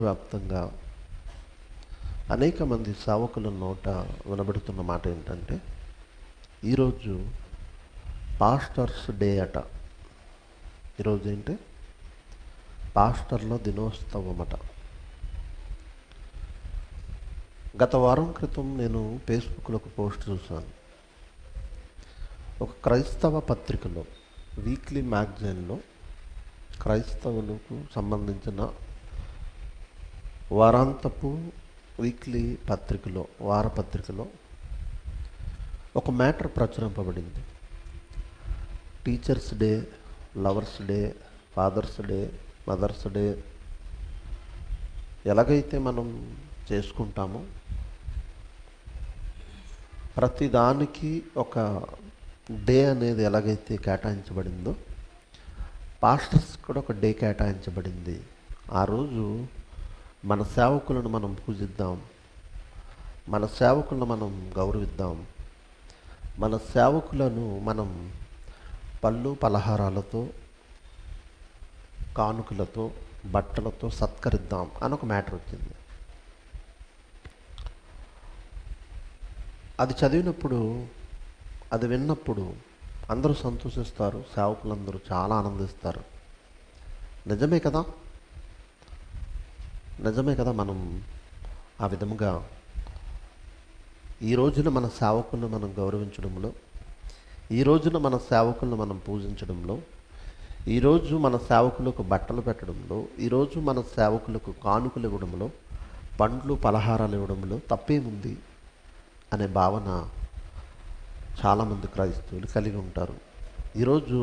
వ్యాప్తంగా అనేక మంది సేవకుల నోట వినబడుతున్న మాట ఏంటంటే, ఈరోజు పాస్టర్స్ డే అట. ఈరోజు ఏంటి? పాస్టర్ల దినోత్సవం అట. గత వారం క్రితం నేను ఫేస్బుక్లో ఒక పోస్ట్ చూశాను. ఒక క్రైస్తవ పత్రికలో, వీక్లీ మ్యాగజైన్లో క్రైస్తవులకు సంబంధించిన వారాంతపు వీక్లీ పత్రికలో, వారపత్రికలో ఒక మ్యాటర్ ప్రచురింపబడింది. Teachers day, lovers day, fathers day, mothers day ఎలాగైతే మనం చేసుకుంటామో ప్రతిదానికి ఒక డే అనేది ఎలాగైతే కేటాయించబడిందో, పాస్టర్స్ కూడా ఒక డే కేటాయించబడింది. ఆ రోజు మన సేవకులను మనం పూజిద్దాం, మన సేవకులను మనం గౌరవిద్దాం, మన సేవకులను మనం పళ్ళు పలహారాలతో, కానుకలతో, బట్టలతో సత్కరిద్దాం అని ఒక మ్యాటర్ వచ్చింది. అది చదివినప్పుడు, అది విన్నప్పుడు అందరూ సంతోషిస్తారు, సేవకులందరూ చాలా ఆనందిస్తారు. నిజమే కదా, నిజమే కదా. మనం ఆ విధముగా ఈ రోజున మన సేవకులను మనం గౌరవించడంలో, ఈ రోజున మన సేవకులను మనం పూజించడంలో, ఈరోజు మన సేవకులకు బట్టలు పెట్టడంలో, ఈరోజు మన సేవకులకు కానుకలు ఇవ్వడంలో, పండ్లు పలహారాలు ఇవ్వడంలో తప్పేముంది అనే భావన చాలామంది క్రైస్తవులు కలిగి ఉంటారు. ఈరోజు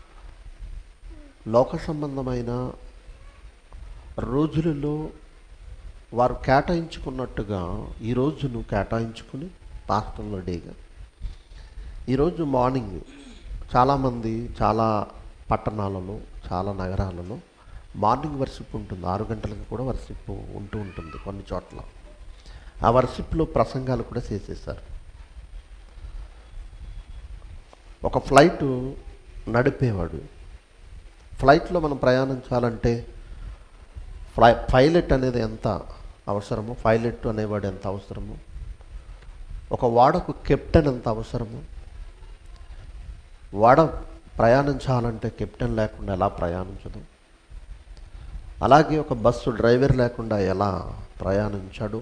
లోక సంబంధమైన రోజులలో వారు కేటాయించుకున్నట్టుగా ఈ రోజును కేటాయించుకుని పాస్టర్ల డేగా ఈరోజు మార్నింగ్ చాలామంది, చాలా పట్టణాలలో, చాలా నగరాలలో మార్నింగ్ వర్షిప్ ఉంటుంది. 6 గంటలకు కూడా వర్షిప్ ఉంటూ ఉంటుంది కొన్ని చోట్ల. ఆ వర్షిప్లో ప్రసంగాలు కూడా చేసేసారు. ఒక ఫ్లైట్ నడిపేవాడు, ఫ్లైట్లో మనం ప్రయాణించాలంటే పైలట్ అనేది ఎంత అవసరమో, పైలట్ అనేవాడు ఎంత అవసరమో, ఒక వాడకు కెప్టెన్ ఎంత అవసరమో, వాడ ప్రయాణించాలంటే కెప్టెన్ లేకుండా ఎలా ప్రయాణించదు, అలాగే ఒక బస్సు డ్రైవర్ లేకుండా ఎలా ప్రయాణించడు,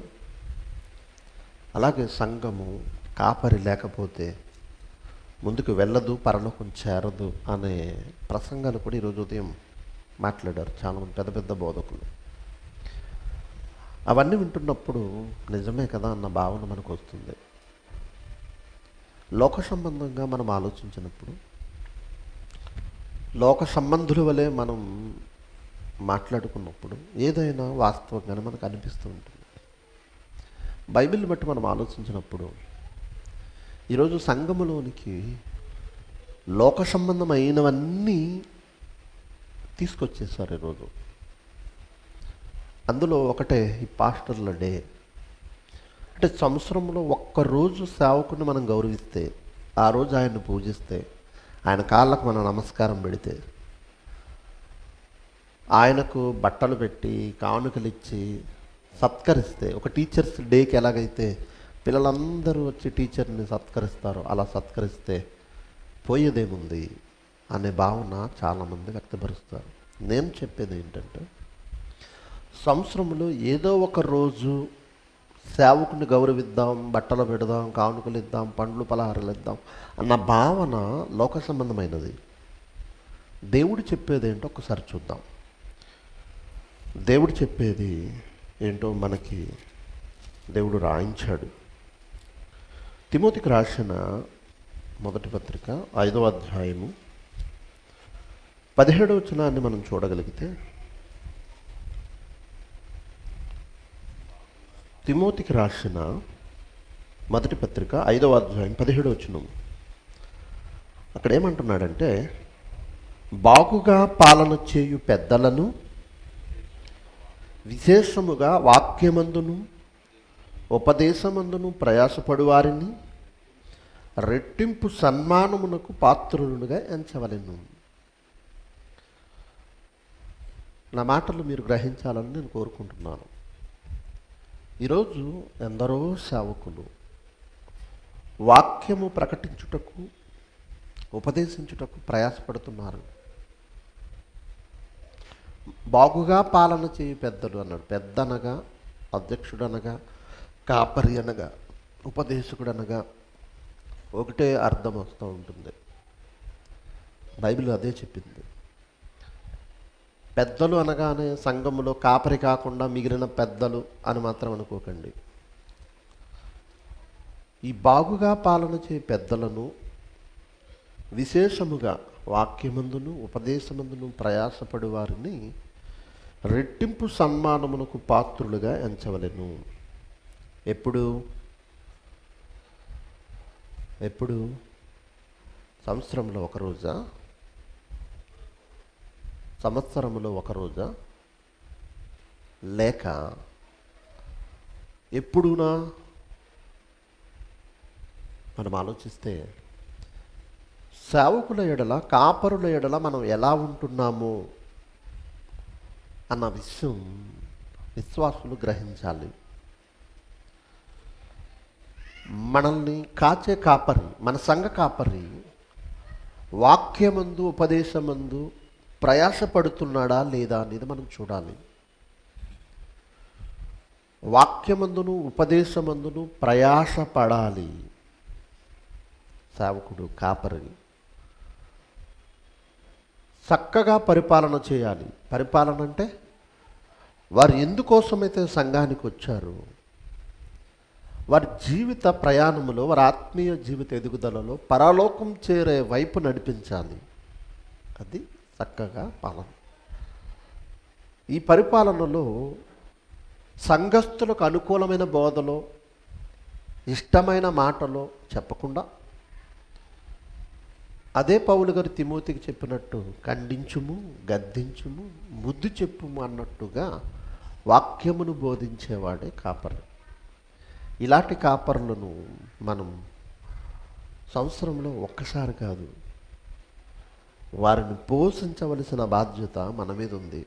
అలాగే సంఘము కాపరి లేకపోతే ముందుకు వెళ్ళదు, పరలోకం చేరదు అనే ప్రసంగాలు కూడా ఈరోజు ఉదయం మాట్లాడారు చాలామంది పెద్ద పెద్ద బోధకులు. అవన్నీ వింటున్నప్పుడు నిజమే కదా అన్న భావన మనకు వస్తుంది. లోక సంబంధంగా మనం ఆలోచించినప్పుడు, లోక సంబంధుల వలె మనం మాట్లాడుకున్నప్పుడు ఏదైనా వాస్తవంగానే మనకు అనిపిస్తూ ఉంటుంది. బైబిల్ బట్టి మనం ఆలోచించినప్పుడు ఈరోజు సంఘములోనికి లోక సంబంధమైనవన్నీ తీసుకొచ్చేసారు ఈరోజు. అందులో ఒకటే ఈ పాస్టర్ల డే. అంటే సంవత్సరంలో ఒక్కరోజు సేవకుని మనం గౌరవిస్తే, ఆ రోజు ఆయన్ని పూజిస్తే, ఆయన కాళ్ళకు మనం నమస్కారం పెడితే, ఆయనకు బట్టలు పెట్టి కానుకలు ఇచ్చి సత్కరిస్తే, ఒక టీచర్స్ డేకి ఎలాగైతే పిల్లలందరూ వచ్చి టీచర్ని సత్కరిస్తారో అలా సత్కరిస్తే పోయేదేముంది అనే భావన చాలామంది వ్యక్తపరుస్తారు. నేను చెప్పేది ఏంటంటే, సంవత్సరంలో ఏదో ఒక రోజు సేవకుని గౌరవిద్దాం, బట్టలు పెడదాం, కానుకలు ఇద్దాం, పండ్లు పలహారాలు ఇద్దాం అన్న భావన లోక సంబంధమైనది. దేవుడు చెప్పేది ఏంటో ఒకసారి చూద్దాం. దేవుడు చెప్పేది ఏంటో మనకి దేవుడు రాయించాడు. తిమోతికి రాసిన మొదటి పత్రిక 5వ అధ్యాయము 17వ వచనాన్ని మనం చూడగలిగితే, తిమోతికి రాసిన మొదటి పత్రిక 5వ అధ్యాయం 17వ వచనం. అక్కడ ఏమంటున్నాడంటే, బాగుగా పాలన చేయు పెద్దలను, విశేషముగా వాక్యమందును ఉపదేశమందును ప్రయాసపడు వారిని రెట్టింపు సన్మానమునకు పాత్రులుగా ఎంచవలెను. నా మాటలు మీరు గ్రహించాలని నేను కోరుకుంటున్నాను. ఈరోజు ఎందరో సేవకులు వాక్యము ప్రకటించుటకు, ఉపదేశించుటకు ప్రయాసపడుతున్నారు. బాగుగా పాలన చేయి పెద్దలు అన్నాడు. పెద్దనగా, అధ్యక్షుడనగా, కాపరి అనగా, ఉపదేశకుడు అనగా ఒకటే అర్థం వస్తూ ఉంటుంది. బైబిల్ అదే చెప్పింది. పెద్దలు అనగానే సంఘములో కాపరి కాకుండా మిగిలిన పెద్దలు అని మాత్రం అనుకోకండి. ఈ బాగుగా పాలన చేయ పెద్దలను విశేషముగా వాక్యమందును ఉపదేశమందును ప్రయాసపడు వారిని రెట్టింపు సన్మానమునకు పాత్రులుగా ఎంచవలెను. ఎప్పుడు సంవత్సరంలో ఒకరోజా, సంవత్సరంలో ఒకరోజా, లేక ఎప్పుడునా? మనం ఆలోచిస్తే సేవకుల ఎడల, కాపరుల ఎడల మనం ఎలా ఉంటున్నామో అన్న విషయం విశ్వాసులు గ్రహించాలి. మనల్ని కాచే కాపరి, మన సంఘ కాపరి వాక్యమందు ఉపదేశమందు ప్రయాసపడుతున్నాడా లేదా అనేది మనం చూడాలి. వాక్యమందును ఉపదేశమందును ప్రయాసపడాలి సేవకుడు, కాపరి. చక్కగా పరిపాలన చేయాలి. పరిపాలన అంటే వారు ఎందుకోసమైతే సంఘానికి వచ్చారు, వారి జీవిత ప్రయాణములో, వారి ఆత్మీయ జీవిత ఎదుగుదలలో పరలోకం చేరే వైపు నడిపించాలి. అది చక్కగా పాలన. ఈ పరిపాలనలో సంఘస్థులకు అనుకూలమైన బోధలో, ఇష్టమైన మాటలో చెప్పకుండా, అదే పౌలు గారు తిమోతికి చెప్పినట్టు ఖండించుము, గద్దించుము, బుద్ధి చెప్పుము అన్నట్టుగా వాక్యమును బోధించేవాడే కాపరి. ఇలాంటి కాపరులను మనం సంవత్సరంలో ఒక్కసారి కాదు, వారిని పోషించవలసిన బాధ్యత మన మీద ఉంది.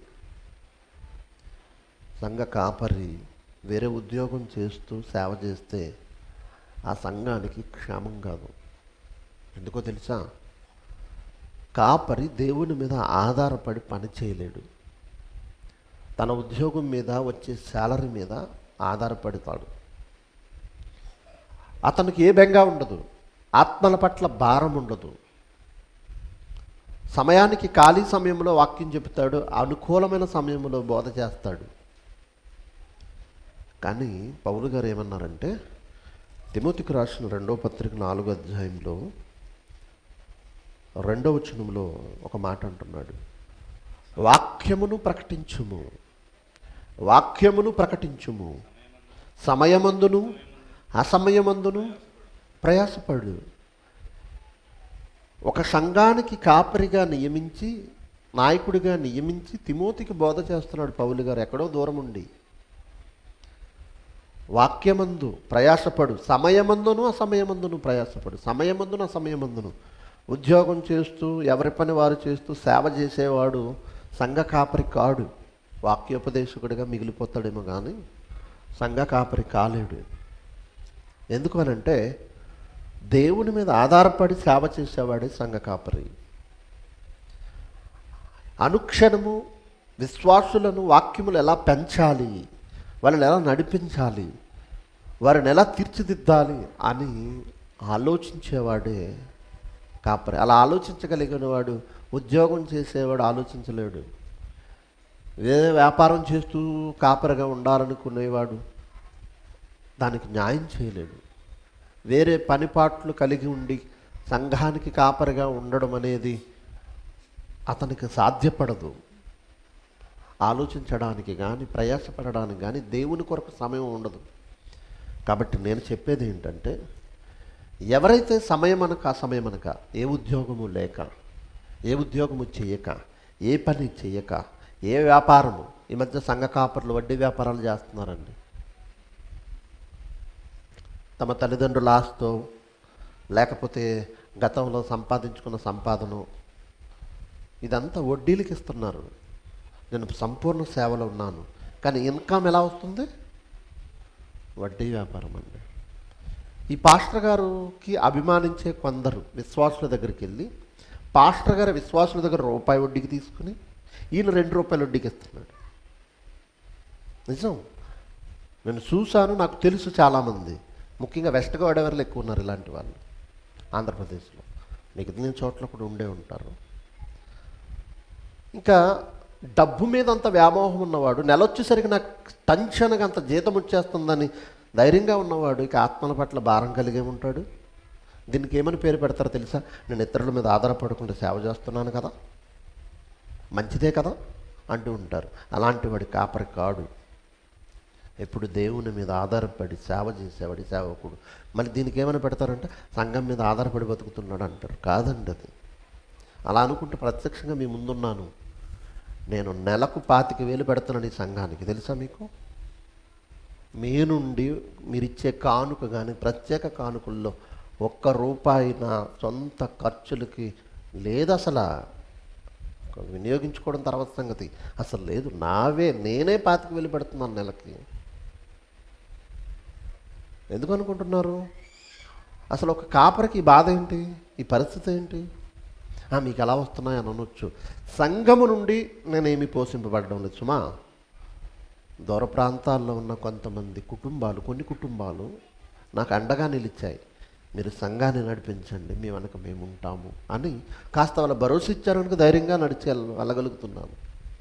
సంఘ కాపరి వేరే ఉద్యోగం చేస్తూ సేవ చేస్తే ఆ సంఘానికి క్షేమం కాదు. ఎందుకో తెలుసా? కాపరి దేవుని మీద ఆధారపడి పని చేయలేడు. తన ఉద్యోగం మీద వచ్చే శాలరీ మీద ఆధారపడతాడు. అతనికి ఏ బెంగ ఉండదు, ఆత్మల పట్ల భారం ఉండదు. సమయానికి ఖాళీ సమయంలో వాక్యం చెబుతాడు, అనుకూలమైన సమయంలో బోధ చేస్తాడు. కానీ పౌలు గారు ఏమన్నారంటే, తిమోతికి రాసిన 2వ పత్రిక 4వ అధ్యాయంలో 2వ వచనంలో ఒక మాట అంటున్నాడు. వాక్యమును ప్రకటించుము, వాక్యమును ప్రకటించుము, సమయమందును అసమయమందును ప్రయాసపడు. ఒక సంఘానికి కాపరిగా నియమించి, నాయకుడిగా నియమించి తిమోతికి బోధ చేస్తున్నాడు పౌలు గారు ఎక్కడో దూరం ఉండి. వాక్యమందు ప్రయాసపడు, సమయమందును అసమయమందును ప్రయాసపడు. సమయమందును అసమయమందును. ఉద్యోగం చేస్తూ ఎవరి పని వారు చేస్తూ సేవ చేసేవాడు సంఘ కాపరి కాడు. వాక్యోపదేశకుడిగా మిగిలిపోతాడేమో కానీ సంఘ కాపరి కాలేడు. ఎందుకు అనంటే దేవుని మీద ఆధారపడి సేవ చేసేవాడే సంఘ కాపరి. అనుక్షణము విశ్వాసులను వాక్యములు ఎలా పెంచాలి, వాళ్ళని ఎలా నడిపించాలి, వారిని ఎలా తీర్చిదిద్దాలి అని ఆలోచించేవాడే కాపరి. అలా ఆలోచించగలిగిన వాడు, ఉద్యోగం చేసేవాడు ఆలోచించలేడు. వేరే వ్యాపారం చేస్తూ కాపరిగా ఉండాలనుకునేవాడు దానికి న్యాయం చేయలేడు. వేరే పనిపాట్లు కలిగి ఉండి సంఘానికి కాపరిగా ఉండడం అనేది అతనికి సాధ్యపడదు. ఆలోచించడానికి కానీ ప్రయాసపడడానికి కానీ దేవుని కొరకు సమయం ఉండదు. కాబట్టి నేను చెప్పేది ఏంటంటే, ఎవరైతే సమయం అనక అసమయం అనక, ఏ ఉద్యోగము లేక, ఏ ఉద్యోగము చేయక, ఏ పని చేయక, ఏ వ్యాపారము, ఈ మధ్య సంఘ కాపరులు వడ్డీ వ్యాపారాలు చేస్తున్నారండి. తమ తల్లిదండ్రుల ఆస్తో లేకపోతే గతంలో సంపాదించుకున్న సంపాదన ఇదంతా వడ్డీలకి ఇస్తున్నారు. నేను సంపూర్ణ సేవలో ఉన్నాను, కానీ ఇన్కమ్ ఎలా వస్తుంది? వడ్డీ వ్యాపారం అండి. ఈ పాస్టర్ గారికి అభిమానించే కొందరు విశ్వాసుల దగ్గరికి వెళ్ళి పాస్టర్ గారు విశ్వాసుల దగ్గర రూపాయి వడ్డీకి తీసుకుని ఈయన ₹2 వడ్డీకి ఇస్తున్నాడు. నిజం, నేను చూశాను, నాకు తెలుసు. చాలామంది ముఖ్యంగా వెస్ట్ గోదావరిలో ఎక్కువ ఉన్నారు ఇలాంటి వాళ్ళు. ఆంధ్రప్రదేశ్లో మిగతా చోట్ల కూడా ఉండే ఉంటారు. ఇంకా డబ్బు మీద అంత వ్యామోహం ఉన్నవాడు, నెల వచ్చేసరికి నాకు టెన్షన్గా అంత జీతం వచ్చేస్తుందని ధైర్యంగా ఉన్నవాడు ఇక ఆత్మల పట్ల భారం కలిగే ఉంటాడు. దీనికి ఏమని పేరు పెడతారో తెలుసా? నేను ఇతరుల మీద ఆధారపడకుండా సేవ చేస్తున్నాను కదా, మంచిదే కదా అంటూ ఉంటారు. అలాంటి వాడి కాపరి కాడు. ఎప్పుడు దేవుని మీద ఆధారపడి సేవ చేసేవాడి సేవకుడు. మళ్ళీ దీనికి ఏమని పెడతారంటే సంఘం మీద ఆధారపడి బతుకుతున్నాడు అంటారు. కాదండి అది. అలా అనుకుంటే ప్రత్యక్షంగా మీ ముందున్నాను. నేను నెలకు 25,000 పెడుతున్నాను ఈ సంఘానికి, తెలుసా మీకు? మీ నుండి మీరిచ్చే కానుక కానీ ప్రత్యేక కానుకల్లో ₹1 నా సొంత ఖర్చులకి లేదు. అసలు వినియోగించుకోవడం తర్వాత సంగతి అసలు లేదు. నేనే 25,000 పెడుతున్నాను నెలకి. ఎందుకు అనుకుంటున్నారు? అసలు ఒక కాపరికి ఈ బాధ ఏంటి? ఈ పరిస్థితి ఏంటి? మీకు ఎలా వస్తున్నాయి అని అనొచ్చు. సంఘము నుండి నేనేమి పోషింపబడడం లేదు సుమా. దూర ప్రాంతాల్లో ఉన్న కొన్ని కుటుంబాలు నాకు అండగా నిలిచాయి. మీరు సంఘాన్ని నడిపించండి, మీ వెనక మేము ఉంటాము అని కాస్త వాళ్ళ భరోసా ఇచ్చారనుక ధైర్యంగా నడిచి వెళ్ళగలుగుతున్నాను.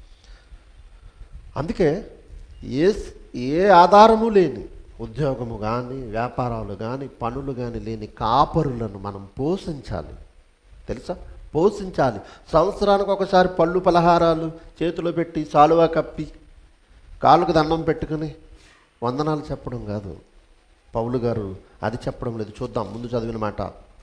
అందుకే ఏ ఆధారము లేని ఉద్యోగము కానీ వ్యాపారాలు కానీ పనులు కానీ లేని కాపరులను మనం పోషించాలి. తెలుసా? పోషించాలి. సంవత్సరానికి ఒకసారి పళ్ళు పలహారాలు చేతిలో పెట్టి సాలువా కప్పి కాళ్ళకు దండం పెట్టుకుని వందనాలు చెప్పడం కాదు. పౌలు గారు అది చెప్పడం లేదు. చూద్దాం ముందు చదివిన మాట.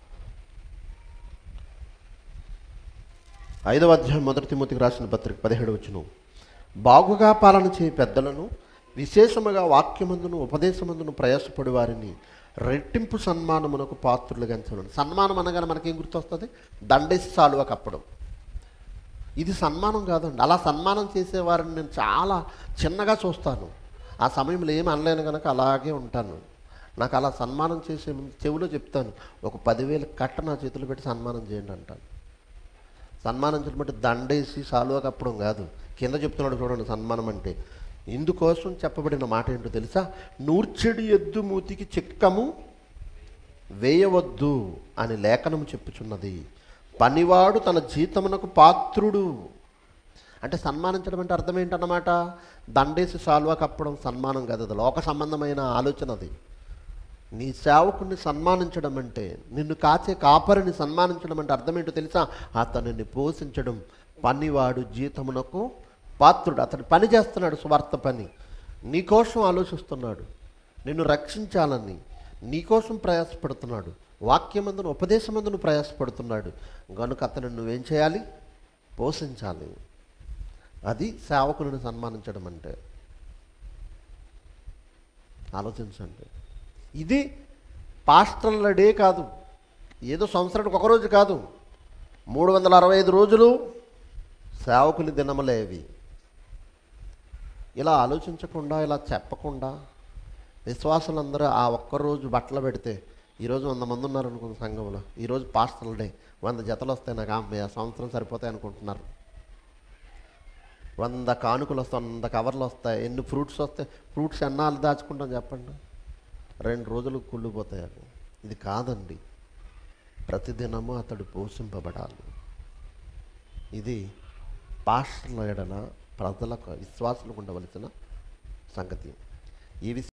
5వ అధ్యాయం 1 తిమోతికి రాసిన పత్రిక 17వ వచనం. బాగుగా పాలన చేయ పెద్దలను, విశేషముగా వాక్యమందును ఉపదేశమందును ప్రయాసపడి వారిని రెట్టింపు సన్మానమునకు పాత్రులుగా ఎంచడం. సన్మానం అనగానే మనకేం గుర్తొస్తుంది? దండేసి సాలువా కప్పడం. ఇది సన్మానం కాదండి. అలా సన్మానం చేసేవారిని నేను చాలా చిన్నగా చూస్తాను. ఆ సమయంలో ఏమి అనలేను కనుక అలాగే ఉంటాను. నాకు అలా సన్మానం చేసే ముందు చెవిలో చెప్తాను, ఒక 10,000 కట్ట నా చేతులు పెట్టి సన్మానం చేయండి అంటాను. సన్మానం చేయడం దండేసి సాలువా కప్పడం కాదు. కింద చెప్తున్నాడు చూడండి సన్మానం అంటే. ఇందుకోసం చెప్పబడిన మాట ఏంటో తెలుసా? నూర్చెడి ఎద్దు మూతికి చిక్కము వేయవద్దు అని లేఖనము చెప్పుచున్నది. పనివాడు తన జీతమునకు పాత్రుడు. అంటే సన్మానించడం అంటే అర్థం ఏంటన్నమాట? దండేసి సాల్వా కప్పడం సన్మానం కాదు. అది లోక సంబంధమైన ఆలోచన. అది నీ సేవకుని సన్మానించడం అంటే, నిన్ను కాచే కాపరిని సన్మానించడం అంటే అర్థం ఏంటో తెలుసా? అతనిని పోషించడం. పనివాడు జీతమునకు పాత్రుడు. అతడు పని చేస్తున్నాడు, స్వార్థ పని. నీకోసం ఆలోచిస్తున్నాడు, నిన్ను రక్షించాలని నీకోసం ప్రయాసపడుతున్నాడు, వాక్యమందును ఉపదేశమందును ప్రయాసపడుతున్నాడు. కనుక అతను నువ్వేం చేయాలి? పోషించాలి. అది సేవకులను సన్మానించడం అంటే. ఆలోచించండి. ఇది పాస్టర్ల డే కాదు, ఏదో సంవత్సరానికి ఒకరోజు కాదు, 365 రోజులు సేవకుని దినములేవి. ఇలా ఆలోచించకుండా, ఇలా చెప్పకుండా విశ్వాసులందరూ ఆ ఒక్కరోజు బట్టలు పెడితే, ఈరోజు 100 మంది ఉన్నారు అనుకున్న సంఘంలో, ఈరోజు పాస్టర్ల డే, 100 జతలు వస్తాయి నాకు, ఆ సంవత్సరం సరిపోతాయి అనుకుంటున్నారు. 100 కానుకలు వస్తాయి, 100 కవర్లు వస్తాయి, ఎన్ని ఫ్రూట్స్ వస్తాయి. ఫ్రూట్స్ ఎన్నాళ్ళు దాచుకుంటాం చెప్పండి? 2 రోజులు కుళ్ళిపోతాయి అవి. ఇది కాదండి. ప్రతిదినము అతడు పోషింపబడాలి. ఇది పాస్టర్ల ఎడల ప్రజలకు, విశ్వాసులకు ఉండవలసిన సంగతి. ఈ